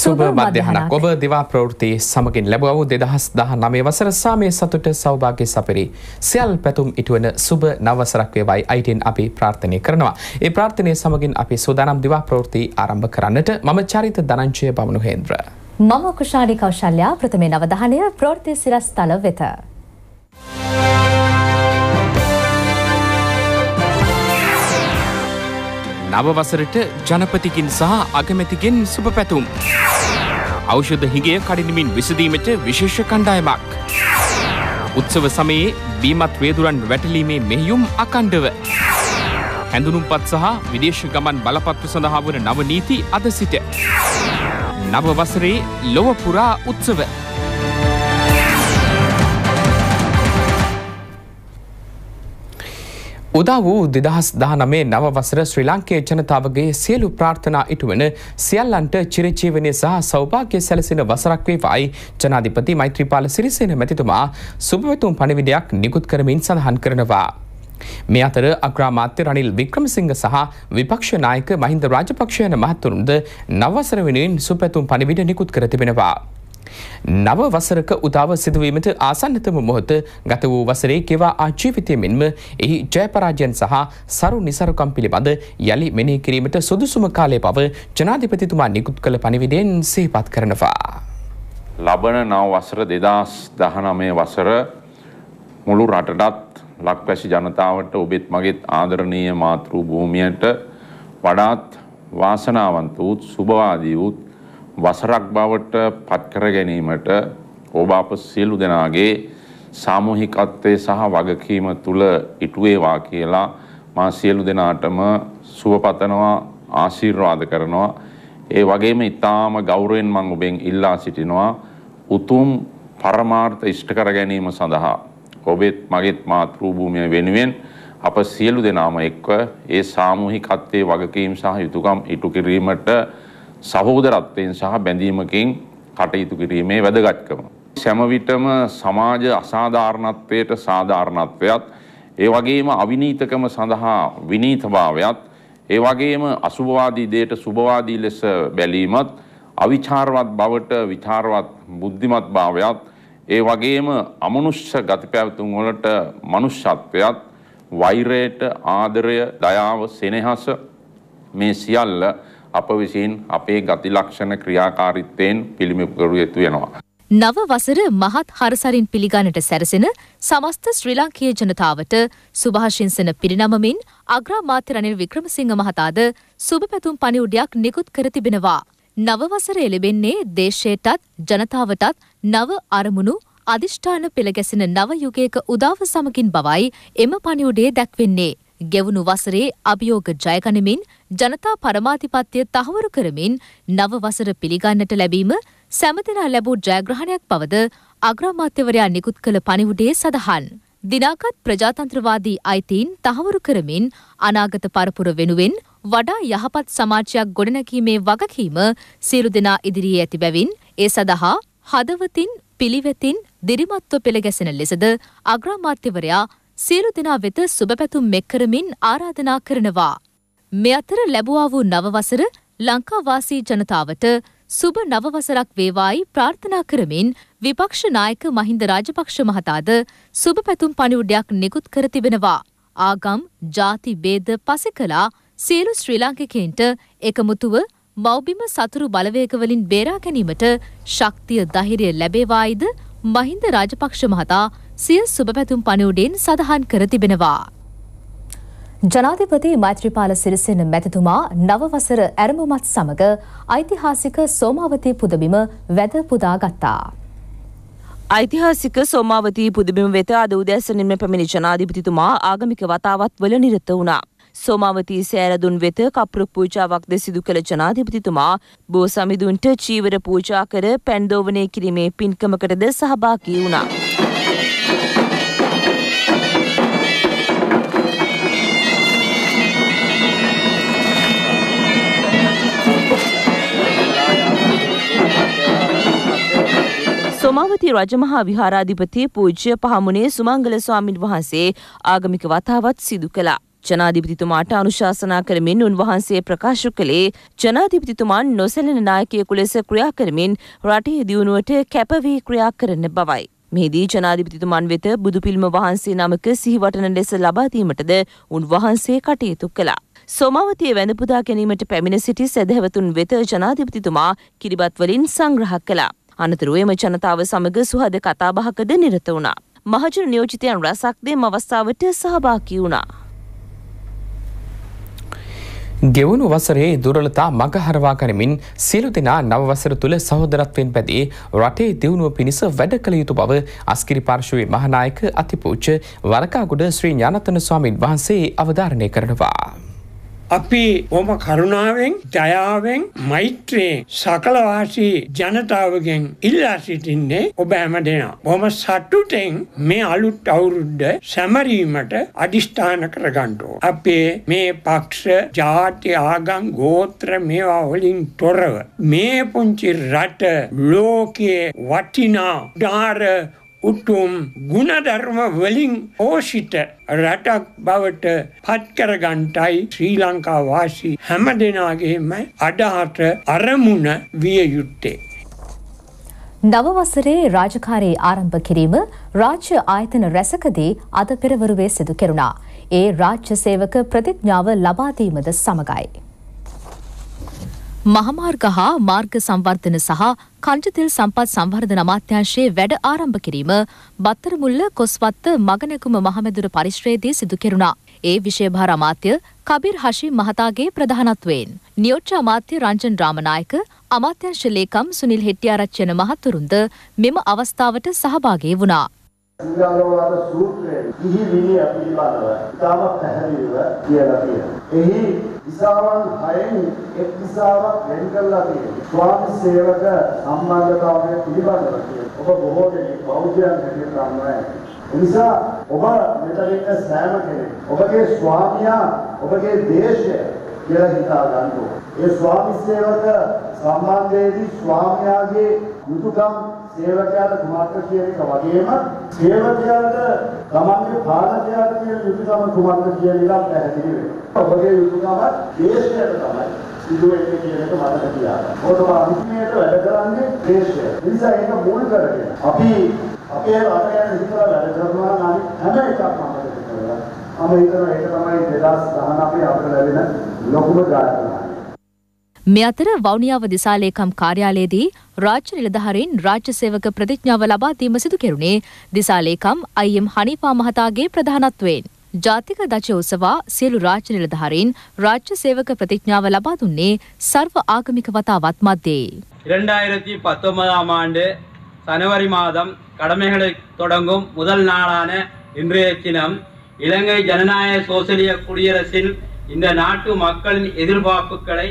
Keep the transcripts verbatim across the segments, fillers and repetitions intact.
සුබ මධ්‍යහනක් ඔබ දිවා ප්‍රවෘත්ති සමගින් ලැබුවා දෙදහස් දහනවය වසර සාමයේ සතුට සෞභාග්‍ය සපිරි සියල් පැතුම් ඉටුවන සුබ නව වසරක් වේවායි අයිතෙන් අපි ප්‍රාර්ථනා කරනවා. ඒ ප්‍රාර්ථනාවේ සමගින් අපි සූදානම් දිවා ප්‍රවෘත්ති ආරම්භ කරන්නට මම චරිත ධනංජය බමුණුහේන්ද්‍ර. මම කුෂාණි කෞශල්‍යා ප්‍රථම නවධානය ප්‍රවෘත්ති සිරස්තල වෙත. නව වසරට ජනපතිකින් සහ අගමැතිගෙන් සුබ පැතුම්. ඖෂධ හිඟය කඩිනමින් විසඳීමට විශේෂ කණ්ඩායමක්. උත්සව සමයේ බීමත් වේදුරන් වැටලීමේ මෙහෙයුම් අකණ්ඩව. හැඳුනුම්පත් සහ විදේශ ගමන් බලපත්‍ර සඳහා වන නව නීති අද සිට. නව වසරේ ලොව පුරා උත්සව. උදා වූ දෙදහස් දහනවය නව වසර ශ්‍රී ලාංකේය ජනතාවගේ සියලු ප්‍රාර්ථනා ඉටුවන සියල්ලන්ට චිරජීවනයේ සහ සෞභාග්‍ය සැලසෙන වසරක් වේවායි ජනාධිපති මෛත්‍රීපාල සිරිසේන මැතිතුමා සුබපැතුම් පණිවිඩයක් නිකුත් කරමින් සඳහන් කරනවා. මේ අතර අග්‍රාමාත්‍ය රනිල් වික්‍රමසිංහ සහ විපක්ෂ නායක මහින්ද රාජපක්ෂ යන මහතුරුන්ද නව වසර වෙනුවෙන් සුබපැතුම් පණිවිඩ නිකුත් කර තිබෙනවා. නව වසරක උදාව සිදුවීමට ආසන්නතම මොහොත ගත වූ වසරේ ගෙවා ආ ජීවිතය මෙන්ම එහි ජයපරාජයන් සහ සරු නිසරුකම් පිළිබඳ යලි මෙනෙහි කිරීමට සුදුසුම කාලය බව ජනාධිපතිතුමා නිකුත් කළ පණිවිඩයෙන් සිහිපත් කරනවා. ලබන නව වසර දෙදහස් දහනවය වසර මුළු රටටත් ලක්වැසි ජනතාවට ඔබෙත් මගෙත් ආදරණීය මාතෘ භූමියට වඩාත් වාසනාවන්ත වූත් සුභවාදී වූත් වසරක් බවට පත්කර ගැනීමට ඔබ අප සියලු දෙනාගේ සාමූහිකත්වය සහ වගකීම තුළ ඉටුවේවා කියලා මා සියලු දෙනාටම සුවපතනවා ආශිර්වාද කරනවා. ඒ වගේම ඊටාම ගෞරවයෙන් මම ඔබෙන් ඉල්ලා සිටිනවා උතුම් පරමාර්ථ ඉෂ්ට කර ගැනීම සඳහා ඔබෙත් මගෙත් මාතෘ භූමිය වෙනුවෙන් අප සියලු දෙනාම එක්ව ඒ සාමූහිකත්වයේ වගකීම් සහ යුතුකම් ඉටු කිරීමට සහෝදරත්වයෙන් සහ බැඳීමකින් කටයුතු කිරීමේ වැදගත්කම. සෑම විටම සමාජ අසාධාරණත්වයට සාධාරණත්වයත් ඒ වගේම අවිනීතකම සඳහා විනීතභාවයත් ඒ වගේම අසුභවාදී දේට සුභවාදී ලෙස බැලීමත් අවිචාරවත් බවට විචාරවත් බුද්ධිමත් භාවයත් ඒ වගේම අමනුෂ්‍ය ගතිපැවතුම් වලට මනුෂ්‍යත්වයත් වෛරයට ආදරය දයාව සෙනෙහස මේ සියල්ල අප විසින් අපේ ගති ලක්ෂණ ක්‍රියාකාරීත්වයෙන් පිළිඹු කර යුතු වෙනවා. නව වසර මහත් හරසරින් පිළිගන්නට සැරසෙන සමස්ත ශ්‍රී ලාංකේය ජනතාවට සුභාශිංසන පිරිනමමින් අග්‍රාමාත්‍ය රනිල් වික්‍රමසිංහ මහතාද සුබ පැතුම් පණිවුඩයක් නිකුත් කර තිබෙනවා. නව වසර එළඹෙන්නේ දේශයටත් ජනතාවටත් නව අරමුණු අධිෂ්ඨාන පෙළගැසෙන නව යුගයක උදාව සමගින් බවයි එම පණිවුඩයේ දැක්වෙන්නේ. ගෙවුණු වසරේ අභියෝග ජයගනිමින් ජනතා පරමාධිපත්‍ය තහවුරු කරමින් නව වසර පිළිගන්නට ලැබීම සැමදෙනා ලැබූ ජයග්‍රහණයක් බවද අග්‍රාමාත්‍යවරයා නිකුත් කළ පණිවුඩයේ සඳහන්. දිනාගත් ප්‍රජාතන්ත්‍රවාදී අයිතීන් තහවුරු කරමින් අනාගත පරපුර වෙනුවෙන් වඩා යහපත් සමාජයක් ගොඩනැගීමේ වගකීම සියලු දෙනා ඉදිරියේ ඇති බැවින් ඒ සඳහා හදවතින් පිළිවෙතින් දිරිමත්ව පෙළගැසෙන ලෙසද අග්‍රාමාත්‍යවරයා සියලු දෙනා වෙත සුබපැතුම් මෙක් කරමින් ආරාධනා කරනවා. මේ අතර ලැබුවා වූ නව වසර ලංකාවාසී ජනතාවට සුබ නව වසරක් වේවායි ප්‍රාර්ථනා කරමින් විපක්ෂ නායක මහින්ද රාජපක්ෂ මහතාද සුබපැතුම් පණිවුඩයක් නිකුත් කර තිබෙනවා. ආගම්, ජාති ભેද පසෙකලා සියලු ශ්‍රී ලාංකිකයන්ට එකමුතුව මව්බිම සතුරු බලවේග වලින් බේරා ගැනීමට ශක්තිය ධෛර්යය ලැබේවායිද මහින්ද රාජපක්ෂ මහතා සිය සුබපැතුම් පණිවුඩයෙන් සඳහන් කර තිබෙනවා. ජනාධිපති මෛත්‍රීපාල සිරිසේන මැතිතුමා නව වසර ඇරඹුමත් සමග ඓතිහාසික සෝමාවතී පුදබිම වැද පුදා ගත්තා. ඓතිහාසික සෝමාවතී පුදබිම වෙත අද උදෑසනින්ම පැමිණි ජනාධිපතිතුමා ආගමික වතාවත් වල නිරත වුණා. සෝමාවතී සෑරදුන් වෙත කප්රුක් පූජාවක්ද සිදු කළ ජනාධිපතිතුමා බෝ සමිඳුන්ට චීවර පූජා කර පැන්දෝවනය කිරීමේ පින්කමකටද සහභාගී වුණා. සෝමාවතී රජමහා විහාරාධිපති පූජ්‍ය පහමුණේ සුමංගල ස්වාමින් වහන්සේ ආගමික වතාවත් සිදු කළා. ජනාධිපතිතුමාට අනුශාසනා කරමින් උන්වහන්සේ ප්‍රකාශ කළේ ජනාධිපතිතුමාන් නොසැලෙන නායකයෙකු ලෙස ක්‍රියා කරමින් රටේ දියුණුවට කැපවී ක්‍රියා කරන බවයි. මෙහිදී ජනාධිපතිතුමන් වෙත බුදුපිළිම වහන්සේ නමක සිහිවටන ලෙස ලබා දීමටද උන්වහන්සේ කටයුතු කළා. සෝමාවතියේ වැඳ පුදා ගැනීමට පැමිණ සිටි සැදැහැවතුන් වෙත ජනාධිපතිතුමා කිරිබත් වලින් සංග්‍රහ කළා. අනතුරුව එම ජනතාව සමග සුහද කතාබහකද නිරත වුණා. මහජන නියෝජිතයන් රැසක් දෙම අවස්ථාවට සහභාගී වුණා. ගෙවුණු වසරේ දුර්වලතා මගහරවා ගනිමින් සියලු දෙනා නව වසර තුල සහෝදරත්වයෙන් පැදී රටේ දියුණුව පිණිස වැඩ කළ යුතු බව අස්කිරි පාර්ශවයේ මහානායක අතිපූජ්‍ය වරකාගොඩ ශ්‍රී ඥානතන ස්වාමීන් වහන්සේ අවධාරණය කරනවා. අපි බොහොම කරුණාවෙන් දයාවෙන් මෛත්‍රියෙන් සකලවාසී ජනතාවගෙන් ඉල්ලා සිටින්නේ ඔබ හැමදෙනා බොහොම සතුටෙන් මේ අලුත් අවුරුද්ද සැමරීමට අදිෂ්ඨාන කරගන්න ඕන. අපේ මේ පක්ෂ ජාති ආගම් ගෝත්‍ර මේවා වලින් තොරව මේ පුංචි රට ලෝකයේ වටිනා ඩාර උතුම් ගුණධර්ම වලින් පෝෂිත රටක් බවට පත් කරගන්ටයි ශ්‍රී ලංකා වාසී හැම දෙනාගේම අදහස අරමුණ විය යුත්තේ. නව වසරේ රාජකාරී ආරම්භ කිරීම රාජ්‍ය ආයතන රැසකදී අද පෙරවරුවේ සිදු කෙරුණා. ඒ රාජ්‍ය සේවක ප්‍රතිඥාව ලබා දීමද සමගයි. මහමාර්ග හා මාර්ග සංවර්ධන සහ කංජතෙල් සම්පත් සංවර්ධන අමාත්‍යාංශයේ වැඩ ආරම්භ කිරීම බත්තරමුල්ල කොස්වත්ත මගනැකුම මහමැදුර පරිශ්‍රයේදී සිදු කෙරුණා. ඒ විෂයභාර අමාත්‍ය කබීර් හෂීම් මහතාගේ ප්‍රධානත්වයෙන් නියෝජ්‍ය අමාත්‍ය රංජන් රාමනායක අමාත්‍යාංශ ලේකම් සුනිල් හෙට්ටිආරච්චි යන මහතුරුන්ද මෙම අවස්ථාවට සහභාගී වුණා. සිංහලෝවාද සූත්‍රයේ ඉහි විනය පිළිබඳව ඉතාම පැහැදිලිව කියලා තියෙනවා. එහි දිසාවන් හයෙන් එක් දිසාවක් වෙන් කරලා තියෙනවා. ස්වාමි සේවක සම්බන්ධතාවය පිළිබඳව ඔබ බොහෝ දෙනෙක් බෞද්ධයන් හැටියට දන්නවා. එනිසා ඔබ මෙතන ඉන්න සෑම කෙනෙක් ඔබගේ ස්වාමියා ඔබගේ දේශය කියලා හිතා ගන්න ඕනේ. ඒ ස්වාමි සේවක සම්බන්ධයේදී ස්වාමියාගේ යුතුයකම් සේවකයාට කුමක්ද කියන එක වගේම සේවකයාට තමන්ගේ පාලකයාට කියන යුතුයකම කුමක්ද කියන එක පැහැදිලි වෙනවා. ඔබගේ යුතුයකම දේශයට තමයි සිදු වෙන්නේ කියන එක මතක තියාගන්න. ඔතන අන්තිමයට වැඩ කරන්නේ දේශය. ඒ නිසා ඒක මුල් කරගෙන අපි අපේ රට යන විතර වැඩ කරනවා නම් හැම එකක්ම මතක තියාගන්න. මම හිතනවා ඒක තමයි දෙදාස් දහනවය අපිට ලැබෙන ලොකුම ජයග්‍රහණය. මේ අතර වවුනියාව දිසාලේකම් කාර්යාලයේදී රාජ්‍ය නිලධාරීන් රාජ්‍ය සේවක ප්‍රතිඥාව ලබා දීම සිදු කෙරුණේ දිසාලේකම් අයි එම් හනීෆා මහතාගේ ප්‍රධානත්වයෙන්. ජාතික දචය උසවා සියලු රාජ්‍ය නිලධාරීන් රාජ්‍ය සේවක ප්‍රතිඥාව ලබා දුන්නේ සර්ව ආගමික වතාවත් මැද්දේ. இரண்டாயிரத்தி பத்தொன்பதாம் ஆண்டு சனவரி மாதம் கடமைகளை தொடங்கும் முதல் நாளான இன்றைய தினம் இலங்கை ஜனநாயக சோசலிய குடியரசின் இந்த நாட்டு மக்களின் எதிர்பார்ப்புகளை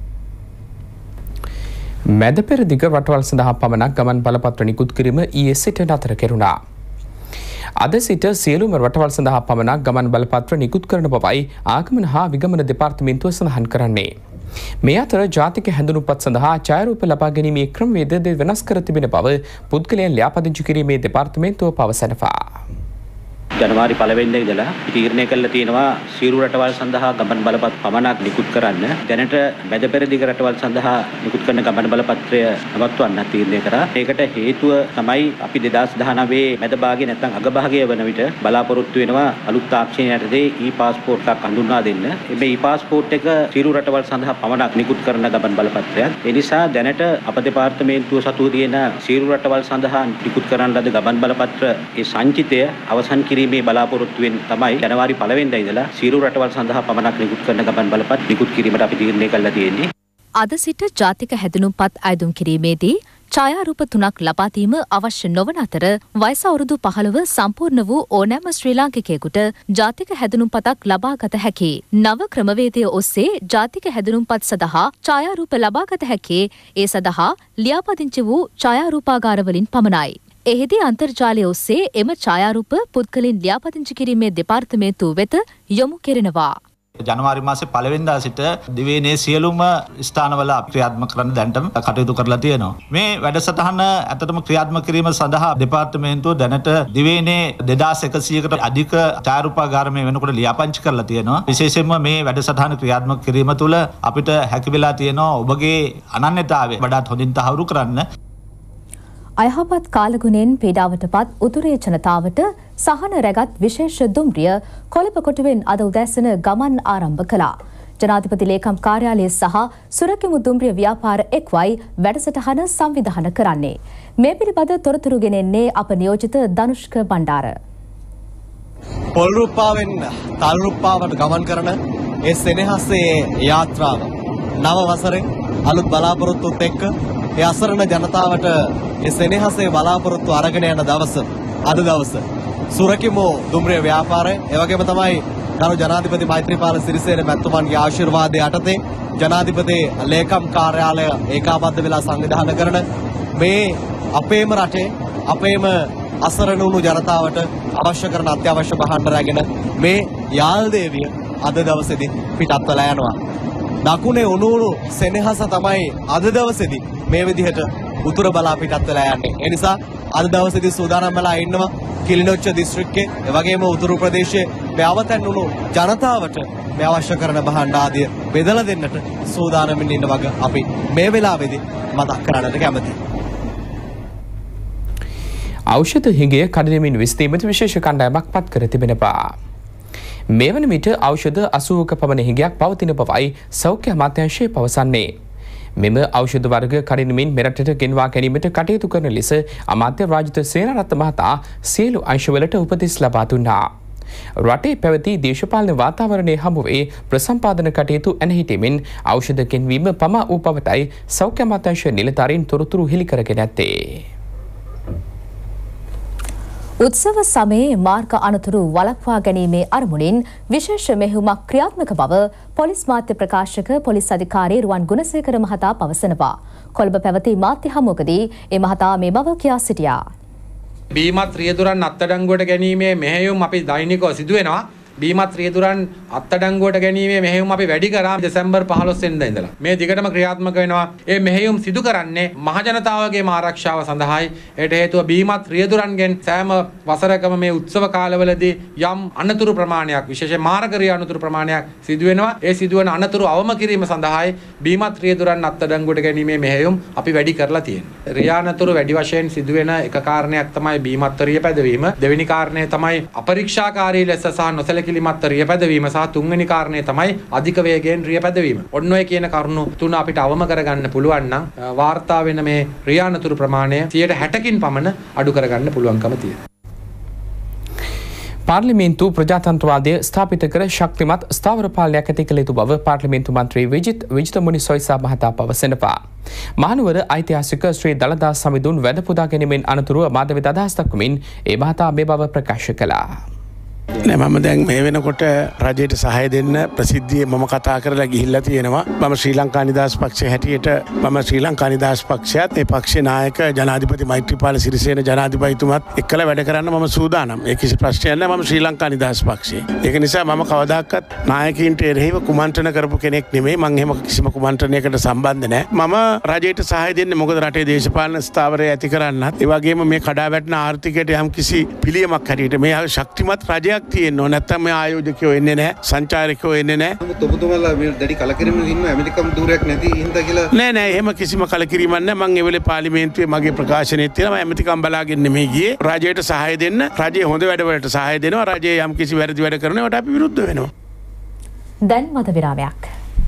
මැද පෙරදිග රටවල් සඳහා පමණක් ගමන් බලපත්‍ර නිකුත් කිරීම ඊයේ සිට නතර කෙරුණා. අද සිට සියලුම රටවල් සඳහා පමණක් ගමන් බලපත්‍ර නිකුත් කරන බවයි ආගමන හා විගමන දෙපාර්තමේන්තුව සඳහන් කරන්නේ. මේ අතර ජාතික හැඳුනුම්පත් සඳහා ඡායාරූප ලබා ගැනීමේ ක්‍රමවේද වෙනස් කර තිබෙන බව පුද්ගලයන් ලියාපදිංචි කිරීමේ දෙපාර්තමේන්තුව පවසනවා. ජනවාරි පළවෙනිදා ඉඳලා තීරණය කළා තියෙනවා සියලු රටවල් සඳහා ගමන් බලපත් පමණක් නිකුත් කරන්න. දැනට මැද පෙරදිග රටවල් සඳහා නිකුත් කරන ගමන් බලපත්‍රය නවත්වන්න තීරණය කරා. ඒකට හේතුව තමයි අපි දෙදාස් දහනවයේ මැද භාගයේ නැත්නම් අග භාගයේ වන විට බලාපොරොත්තු වෙනවා අලුත් තාක්ෂණය යටතේ ඊ-පාස්පෝර්ට් එකක් හඳුන්වා දෙන්න. මේ ඊ-පාස්පෝර්ට් එක සියලු රටවල් සඳහා පමණක් නිකුත් කරන ගමන් බලපත්‍රයක්. ඒ නිසා දැනට අප දෙපාර්තමේන්තුව සතුව තියෙන සියලු රටවල් සඳහා නිකුත් කරන ලද ගමන් බලපත්‍ර ඒ සංචිතය අවසන් කිරීම මේ බලාපොරොත්තුවෙන් තමයි ජනවාරි පළවෙනිදා ඉඳලා සියලු රටවල් සඳහා පමණක් නිකුත් කරන ගමන් බලපත් නිකුත් කිරීමට අපි තීරණය කළා තියෙන්නේ. අද සිට ජාතික හැඳුනුම්පත් අයදුම් කිරීමේදී ඡායාරූප තුනක් ලබා දීම අවශ්‍ය නොවන අතර වයස අවුරුදු පහළොව සම්පූර්ණ වූ ඕනෑම ශ්‍රී ලාංකිකයෙකුට ජාතික හැඳුනුම්පතක් ලබා ගත හැකියි. නව ක්‍රමවේදය ඔස්සේ ජාතික හැඳුනුම්පත් සඳහා ඡායාරූප ලබා ගත හැකි ඒ සඳහා ලියාපදිංචි වූ ඡායාරූපාගාරවලින් පමණයි. එහිදී අන්තර්ජාලය ඔස්සේ එම ඡායාරූප පුද්ගලින් ලියාපදිංචි කිරීමේ දෙපාර්තමේන්තුව වෙත යොමු කෙරෙනවා. ජනවාරි මාසේ පළවෙනිදා සිට දිවයිනේ සියලුම ස්ථානවල ක්‍රියාත්මක කරන්න දැනටම කටයුතු කරලා තියෙනවා. මේ වැඩසටහන ඇත්තටම ක්‍රියාත්මක කිරීම සඳහා දෙපාර්තමේන්තුව දැනට දිවයිනේ දෙදාස් එකසීයකට අධික ඡායාරූපාගාරමය වෙනකොට ලියාපදිංචි කරලා තියෙනවා. විශේෂයෙන්ම මේ වැඩසටහන ක්‍රියාත්මක කිරීම තුළ අපිට හැකි වෙලා තියෙනවා ඔබගේ අනන්‍යතාවය වඩාත් හොඳින් තහවුරු කරන්න. අයහපත් කාලගුණයෙන් පීඩාවටපත් උතුරේ ජනතාවට සහන රැගත් විශේෂ දුම්රිය කොළඹ කොටුවෙන් අද උදෑසන ගමන් ආරම්භ කළා. ජනාධිපති ලේකම් කාර්යාලය සහ සුරකිමු දුම්රිය ව්‍යාපාර එක්වයි වැඩසටහන සංවිධානය කරන්නේ. මේ පිළිබඳ තොරතුරු ගෙනෙන්නේ අප නියෝජිත ධනුෂ්ක බණ්ඩාර. පොල්රුප්පාවෙන් තල්රුප්පාවට ගමන් කරන ඒ සෙනෙහසේ යාත්‍රාව නව වසරේ අලුත් බලාපොරොත්තුත් එක්ක ඒ අසරණ ජනතාවට ඒ සෙනෙහසේ බලාපොරොත්තු අරගෙන යන දවස අද දවස සුරකිමු දුම්රිය ව්‍යාපාරය ඒ වගේම තමයි ගරු ජනාධිපති මෛත්‍රීපාල සිරිසේන මැතිතුමන්ගේ ආශිර්වාදය යටතේ ජනාධිපති ලේකම් කාර්යාලය ඒකාබද්ධ වෙලා සංවිධානය කරන මේ අපේම රටේ අපේම අසරණ වුණු ජනතාවට අවශ්‍ය කරන අත්‍යවශ්‍ය භාණ්ඩ රැගෙන මේ යාල් දේවිය අද දවසේදී පිටත් වෙලා යනවා. දකුණේ උණු උණු සෙනෙහස තමයි අද දවසේදී මේ විදිහට උතුර බලා පිටත් වෙලා යන්නේ. ඒ නිසා අද දවසේදී සූදානම් වෙලා ඉන්නවා කිලිනොච්ච දිස්ත්‍රික්කයේ ඒ වගේම උතුරු ප්‍රදේශයේ මේ අවතැන් වුණු ජනතාවට මේ අවශ්‍ය කරන භාණ්ඩ ආදිය බෙදලා දෙන්නට සූදානම්ින් ඉන්න වගේ අපි මේ වෙලාවේදී මතක් කරන්නට කැමතියි. ඖෂධ හිඟය කඩිනමින් විසඳීමට විශේෂ කණ්ඩායමක් පත් කර තිබෙනවා. මේ වන විට ඖෂධ අසූවක පමණ හිඟයක් පවතින බවයි සෞඛ්‍ය අමාත්‍යාංශය පවසන්නේ. මෙම ඖෂධ වර්ග කඩිනමින් මෙරටට ගෙන්වා ගැනීමට කටයුතු කරන ලෙස අමාත්‍ය රාජිත සේනාරත්න මහතා සියලු අංශවලට උපදෙස් ලබා දුන්නා. රටේ පැවති දේශපාලන වාතාවරණය හමුවේ ප්‍රසම්පාදන කටයුතු ඇනහිටීමෙන් ඖෂධ ගෙන්වීම පමා වූ බවටයි සෞඛ්‍ය අමාත්‍යාංශ නිලධාරීන් තොරතුරු හෙළි කරගෙන ඇත්තේ. උත්සව සමයේ මාර්ග අනතුරු වළක්වා ගැනීමේ අරමුණින් විශේෂ මෙහෙයුමක් ක්‍රියාත්මක බව පොලිස් මාධ්‍ය ප්‍රකාශක පොලිස් අධිකාරී රුවන් ගුණසේකර මහතා පවසනවා. කොළඹ පැවති මාධ්‍ය හමුවකදී ඒ මහතා මේ බව කියා සිටියා. බීමත් රියදුරන් අත්අඩංගුවට ගැනීමේ මෙහෙයුම් අපි දෛනිකව සිදු වෙනවා. බීමත් රියදුරන් අත්අඩංගුවට ගැනීමේ මෙහෙයුම් අපි වැඩි කරා දෙසැම්බර් පහළොස් වෙනිදා ඉඳලා. මේ දිගටම ක්‍රියාත්මක වෙනවා. ඒ මෙහෙයුම් සිදු කරන්නේ මහ ජනතාවගේම ආරක්ෂාව සඳහායි. ඒට හේතුව බීමත් රියදුරන්ගෙන් සෑම වසරකම මේ උත්සව කාලවලදී යම් අනතුරු ප්‍රමාණයක් විශේෂයෙන් මාරක රිය අනතුරු ප්‍රමාණයක් සිදු වෙනවා. ඒ සිදුවන අනතුරු අවම කිරීම සඳහායි බීමත් රියදුරන් අත්අඩංගුවට ගැනීමේ මෙහෙයුම් අපි වැඩි කරලා තියෙනවා. රිය අනතුරු වැඩි වශයෙන් සිදුවෙන එක කාරණයක් තමයි බීමත් රිය පැදවීම. දෙවෙනි කාරණය තමයි අපරීක්ෂාකාරී ලෙස සහ නොසැලී කිලිමත් රිය පැදවීම සහ තුන්වෙනි කාරණය තමයි අධික වේගයෙන් රිය පැදවීම. ඔන්න ඔය කියන කරුණු තුන අපිට අවම කරගන්න පුළුවන් නම් වාර්තා වෙන මේ රිය අනතුරු ප්‍රමාණය සියයට හැටකින් පමණ අඩු කරගන්න පුළුවන්කම තියෙනවා. පාර්ලිමේන්තු ප්‍රජාතන්ත්‍රවාදය ස්ථාපිත කර ශක්තිමත් ස්ථාවර පාලනයක් ඇති කළ යුතු බව පාර්ලිමේන්තු මන්ත්‍රී විජිත් විජිතමුනි සොයිසා මහතා පවසනවා. මහනුවර ඓතිහාසික ශ්‍රී දළදා සමිඳුන් වැඳ පුදා ගැනීමෙන් අනතුරුව මාධ්‍යවේද අදහස් දක්වමින් ඒ මහතා මේ බව ප්‍රකාශ කළා. නෑ මම දැන් මේ වෙනකොට රජයට සහාය දෙන්න ප්‍රසිද්ධියේ මම කතා කරලා ගිහිල්ලා තියෙනවා. මම ශ්‍රී ලංකා නිදහස් පක්ෂයේ හැටියට මම ශ්‍රී ලංකා නිදහස් පක්ෂයත් ඒ පක්ෂේ නායක ජනාධිපති මෛත්‍රීපාල සිරිසේන ජනාධිපතිතුමත් එක්කලා වැඩ කරන්න මම සූදානම්. ඒ කිසි ප්‍රශ්නයක් නෑ. මම ශ්‍රී ලංකා නිදහස් පක්ෂයේ. ඒක නිසා මම කවදාකවත් නායකයින්ට එරෙහිව කුමන්ත්‍රණ කරපු කෙනෙක් නෙමෙයි. මම එහෙම කිසිම කුමන්ත්‍රණයකට සම්බන්ධ නෑ. මම රජයට සහාය දෙන්නේ මොකද රටේ දේශපාලන ස්ථාවරය ඇති කරන්නත් ඒ වගේම මේ කඩා වැටෙන ආර්ථිකයට යම් කිසි පිළියමක් හැටියට මේ ශක්තිමත් රජයක් තියෙනවා. නැත්තම් මේ ආයෝජකයෝ එන්නේ නැහැ, සංචාරකයෝ එන්නේ නැහැ. ඔබතුමාලා මේ දැඩි කලකිරීමක් ඉන්නවා ඇමරිකම් දූරයක් නැති හින්දා කියලා. නෑ නෑ එහෙම කිසිම කලකිරීමක් නැහැ. මම ඒ වෙලේ පාර්ලිමේන්තුවේ මගේ ප්‍රකාශනයේ තියෙනවා මම ඇමරිකම් බලාගෙන නෙමෙයි ගියේ. රජයට සහාය දෙන්න, රජයේ හොඳ වැඩවලට සහාය දෙනවා. රජයේ යම් කිසි වැරදි වැඩ කරනවට අපි විරුද්ධ වෙනවා. දැන් මත විරාමයක්.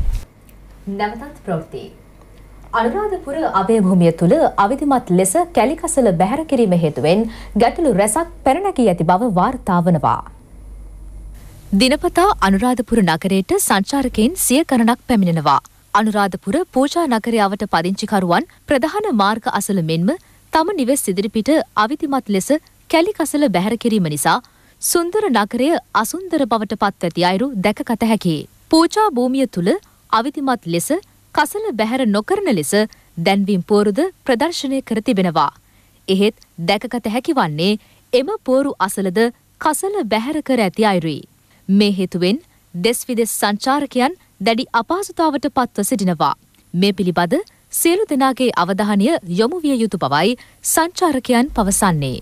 නැවතත් ප්‍රවෘත්ති. අනුරාධපුර අභය භූමිය තුල අවිධිමත් ලෙස කැලිකසල බැහැර කිරීම හේතුවෙන් ගැටලු රැසක් පැන නැගී ඇති බව වාර්තා වනවා. දිනපතා අනුරාධපුර නගරයට සංචාරකයන් සිය ගණනක් පැමිණෙනවා. අනුරාධපුර පූජා නගරයාවට පදිංචිකරුවන් ප්‍රධාන මාර්ග අසල මෙන්ම තම නිවෙස් ඉදිරිපිට අවිධිමත් ලෙස කැලි කසල බැහැර කිරීම නිසා සුන්දර නගරය අසුන්දර බවට පත් ඇති අයුරු දැකගත හැකියි. පූජා භූමිය තුල අවිධිමත් ලෙස කසල බැහැර නොකරන ලෙස දැන්වීම් පෝරුද ප්‍රදර්ශනය කර තිබෙනවා. එහෙත් දැකගත හැකි වන්නේ එම පෝරු අසලද කසල බැහැර කර ඇති අයුරුයි. මේ හේතුවෙන් දෙස් විදෙස් සංචාරකයන් දැඩි අපහසුතාවට පත්ව සිටිනවා. මේ පිළිබඳ සියලු දෙනාගේ අවධානය යොමු විය යුතු බවයි සංචාරකයන් පවසන්නේ.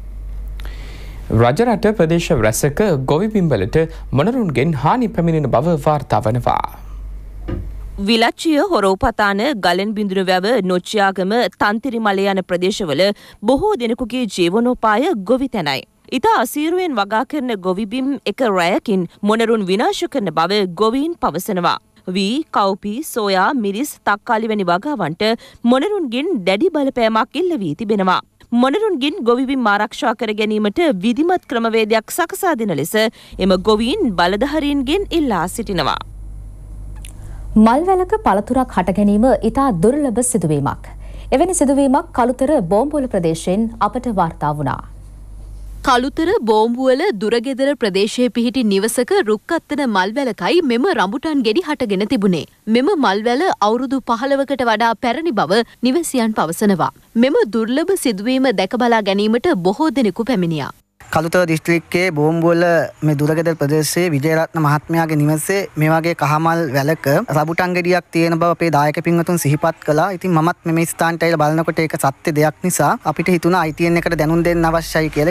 රජරට ප්‍රදේශ රැසක ගොවි බිම්වලට මොනරුන්ගෙන් හානි පැමිණෙන බව වාර්තා වනවා. විලච්චිය හොරෝපතාන ගලන් බිඳුන වැව නොච්චයාගම තන්තිරිමල යන ප්‍රදේශවල බොහෝ දෙනෙකුගේ ජීවනෝපාය ගොවි තැනයි. ඉතා අසීරුවෙන් වගා කරන ගොවිබිම් එක රැයකින් මොනරුන් විනාශ කරන බව ගොවීන් පවසනවා. වී, කව්පි, සෝයා, මිරිස්, තක්කාලි වැනි වගාවන්ට මොනරුන්ගෙන් දැඩි බලපෑමක් ඉල්ල වී තිබෙනවා. මොනරුන්ගෙන් ගොවිබිම් ආරක්ෂා කර ගැනීමට විධිමත් ක්‍රමවේදයක් සකසා දෙන ලෙස එම ගොවීන් බලධාරීන්ගෙන් ඉල්ලා සිටිනවා. මල්වැලක පළතුරක් හට ගැනීම ඉතා දුර්ලභ සිදුවීමක්. එවැනි සිදුවීමක් කළුතර බෝම්බුවල ප්‍රදේශයෙන් අපට වාර්තා වුණා. කළුතර බෝම්බුවල දුරගෙදර ප්‍රදේශයේ පිහිටි නිවසක රුක්කත්තන මල්වැලකයි මෙම රඹුටන් ගෙඩි හටගෙන තිබුණේ. මෙම මල්වැල අවුරුදු පහළවකට වඩා පැරණි බව නිවසියන් පවසනවා. මෙම දුර්ලභ සිදුවීම දැක බලා ගැනීමට බොහෝ දෙනෙකු පැමිණියා. කළුතර දිස්ත්‍රික්කයේ බෝම්බුවල මේ දුරගෙදර ප්‍රදේශයේ විජේරත්න මහත්මයාගේ නිවසේ මේ වගේ කහමල් වැලක රඹුටන් ගෙඩියක් තියෙන බව අපේ දායක පින්වතුන් සිහිපත් කළා. ඉතින් මමත් මේ ස්ථානට ඇවිල්ලා බලනකොට ඒක සත්‍ය දෙයක් නිසා අපිට හිතුණා I T N එකට දැනුම් දෙන්න අවශ්‍යයි කියලා.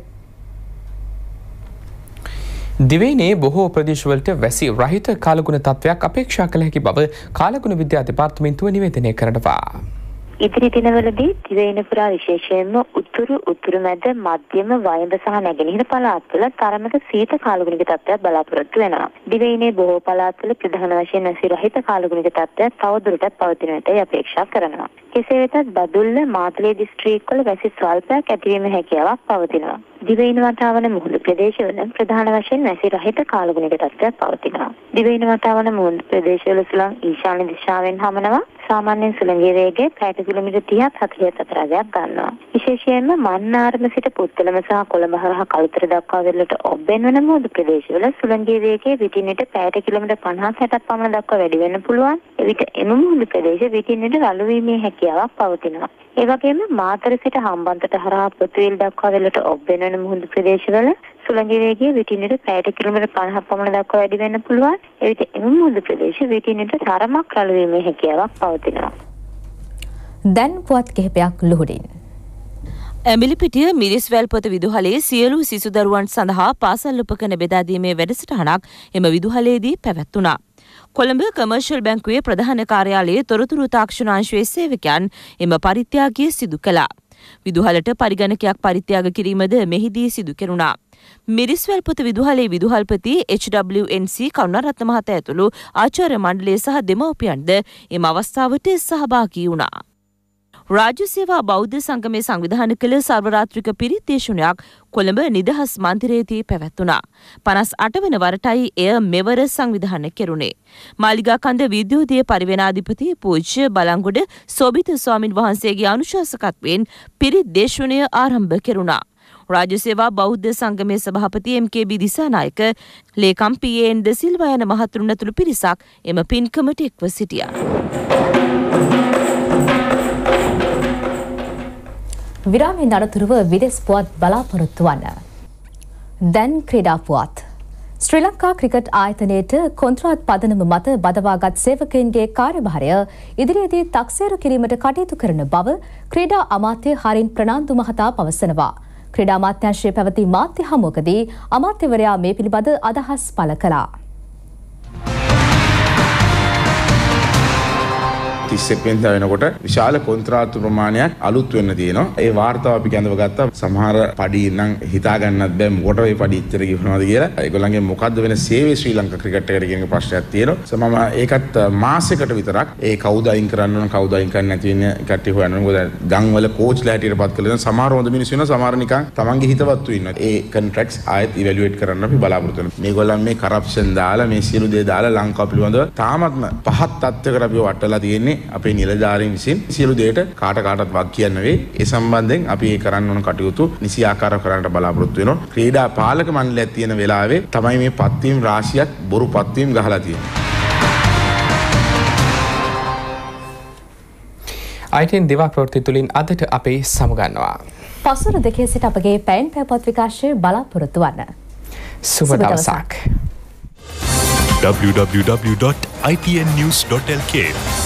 දිවයිනේ බොහෝ ප්‍රදේශවලට වැසි රහිත කාලගුණ තත්ත්වයක් අපේක්ෂා කළ හැකි බව කාලගුණ විද්‍යා දෙපාර්තමේන්තුව නිවේදනය කරනවා. ඉදිරි දිනවලදී දිවයින පුරා විශේෂයෙන්ම උතුරු උතුරු මැද මධ්‍යම වයඹ සහ නැගෙනහිර පළාත්වල තරමක සීත කාලගුණික තත්ත්වයක් බලාපොරොත්තු වෙනවා. දිවයිනේ බොහෝ පළාත්වල ප්‍රධාන වශයෙන් වැසි රහිත කාලගුණික තත්ත්වයක් තවදුරටත් පවතිනටයි අපේක්ෂා කරනවා. කෙසේ වෙතත් බදුල්ල මාතලේ දිස්ත්‍රික්කවල වැසි ස්වල්පයක් ඇතිවීමේ හැකියාවක් පවතිනවා. දිවයින වටාවන මුහුදු ප්‍රදේශවල ප්‍රධාන වශයෙන් වැසි රහිත කාලගුණික තත්ත්වයක් පවතිනවා. දිවයින වටාවන මුහුදු ප්‍රදේශවල සුළං ඊශාන්‍ය දිශාවෙන් හමනවා. සාමාන්‍යයෙන් සුළඟේ වේගය පැයට කිලෝමීටර් තිහක් හතළිහක් අතර ආගයක් ගන්නවා. විශේෂයෙන්ම මන්නාරම සිට පුත්තලම සහ කොළඹ හරහා කළුතර දක්වා වෙරළට ඔබ්බෙන් වන මුහුදු ප්‍රදේශවල සුළඟේ වේගය විටින් විට පැයට කිලෝමීටර් පනහක් හැටක් පමණ දක්වා වැඩි වෙන්න පුළුවන්. එවිට එම මුහුදු ප්‍රදේශ විටින් විට රළු වීමේ හැකියාවක් පවතිනවා. ඒ වගේම මාතර සිට හම්බන්තොට හරහා පොතුවිල් දක්වා වෙරළට ඔබ්බෙන් වන මුහුදු ප්‍රදේශවල සුළඟේ වේගය විටින් විට පැයට කිලෝමීටර් පනහක් පමණ දක්වා වැඩි වෙන්න පුළුවන්. එවිට එම මුහුදු ප්‍රදේශ විටින් විට තරමක් රළු වීමේ හැකියාවක් පවතිනවා. දැන් පුවත් කිහිපයක් ලුහුඩින්. ඇඹිලිපිටිය මිරිස්වැල්පොත විදුහලේ සියලු සිසු දරුවන් සඳහා පාසල් උපකරණ බෙදා දීමේ වැඩසටහනක් එම විදුහලේදී පැවැත්වුණා. කොළඹ කමර්ෂල් බැංකුවේ ප්‍රධාන කාර්යාලයේ තොරතුරු තාක්ෂණාංශයේ සේවකයන් එම පරිත්‍යාගය සිදු කළා. විදුහලට පරිගණකයක් පරිත්‍යාග කිරීමද මෙහිදී සිදු කෙරුණා. මිරිස්වැල්පොත විදුහලේ විදුහල්පති H W N C Karunaratne මහතා ඇතුළු ආචාර්ය මණ්ඩලය සහ දෙමව්පියන්ද එම අවස්ථාවට සහභාගී වුණා. රාජ්‍ය සේවා බෞද්ධ සංගමයේ සංවිධානය කළ සර්වරාත්‍රික පිරිත් දේශනයක් කොළඹ නිදහස් මන්දිරයේදී පැවැත්වුණා. පනස් අට වන වරටයි එය මෙවර සංවිධානය කෙරුණේ. මාලිගාකන්ද විද්‍යෝදය පරිවෙනාධිපති පූජ්‍ය බලංගොඩ සෝබිත ස්වාමින් වහන්සේගේ අනුශාසකත්වයෙන් පිරිත් දේශනය ආරම්භ කෙරුණා. රාජ්‍ය සේවා බෞද්ධ සංගමයේ සභාපති M K B දිසානායක, ලේකම් P A N ද සිල්වා යන මහතුරුන් ඇතුළු පිරිසක් එම පින්කමට එක්ව සිටියා. විරාමයෙන් අනතුරුව විදෙස් පුවත් බලාපොරොත්තු වන්න. දැන් ක්‍රීඩා පුවත්. ශ්‍රී ලංකා ක්‍රිකට් ආයතනයේට කොන්ත්‍රාත් පදනම මත බදවාගත් සේවකයන්ගේ කාර්යභාරය ඉදිරියේදී තක්සේරු කිරීමට කටයුතු කරන බව ක්‍රීඩා අමාත්‍ය හරින් ප්‍රනාන්දු මහතා පවසනවා. ක්‍රීඩා අමාත්‍යාංශයේ පැවති මාධ්‍ය හමුවකදී අමාත්‍යවරයා මේ පිළිබඳ අදහස් පළ කළා. තිස්සෙක් වෙනිදා වෙනකොට විශාල කොන්ත්‍රාත්තු ප්‍රමාණයක් අලුත් වෙන්න තියෙනවා. ඒ වාර්තාව අපි කැඳව ගත්තා. සමහර පඩි නම් හිතා ගන්නත් බෑ මොකට මේ පඩි ඉච්චර ගිහනවාද කියලා. ඒගොල්ලන්ගේ මොකද්ද වෙන සේවය ශ්‍රී ලංකා ක්‍රිකට් එකට කියන ප්‍රශ්නයක් තියෙනවා. සම මම ඒකත් මාසෙකට විතරක් ඒ කවුද අයින් කරන්න ඕන කවුද අයින් කරන්න නැති වෙන කට්ටිය හොයන්න. මොකද ගම් වල කෝච්ලා හැටියට පත් කළා. සමහර හොඳ මිනිස්සු වෙනවා. සමහර නිකන් තමන්ගේ හිතවත්තු ඉන්නවා. ඒ කොන්ට්‍රැක්ට්ස් ආයෙත් ඉවැලුවේට් කරන්න අපි බලාපොරොත්තු වෙනවා. මේගොල්ලන් මේ කරප්ෂන් දාලා මේ සියලු දේ දාලා ලංකාව පිළිබඳව තාමත්ම පහත් තත්ත්වයකට අපි වටලා තියෙන්නේ. අපේ නිලධාරීන් විසින් සියලු දෙයට කාට කාටත් වක් කියන්න වේ. ඒ සම්බන්ධයෙන් අපි ඒ කරන්න ඕන කටයුතු නිසි ආකාරව කරන්නට බලාපොරොත්තු වෙනවා. ක්‍රීඩා පාලක මණ්ඩලයක් තියෙන වෙලාවේ තමයි මේ පත්වීම් රාශියක් බොරු පත්වීම් ගහලා තියෙන්නේ. I T N දිවා ප්‍රවෘත්ති තුලින් අදට අපේ සමුගන්නවා. පසුර දෙකේ සිට අපගේ පැන් පැපොත් විකාශය බලාපොරොත්තු වන්න. සුබ දවසක්. w w w dot i t n news dot l k